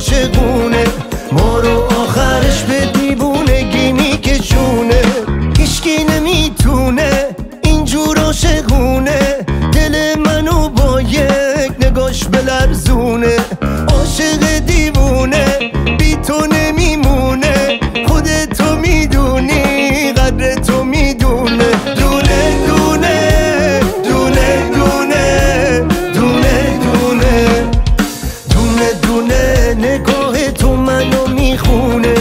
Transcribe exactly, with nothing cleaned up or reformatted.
عاشقونه، ما رو آخرش به دیوونگی میکشونه. هیچکی نمیتونه اینجور عاشقونه، دل منو با یک نگاش بلرزونه. عاشق دیوونه بی تو نمیمونه، خودتو میدونی قدر تو میدونه. دونه دونه دونه دونه دونه دونه دونه دونه نگاه تو منو میخونه.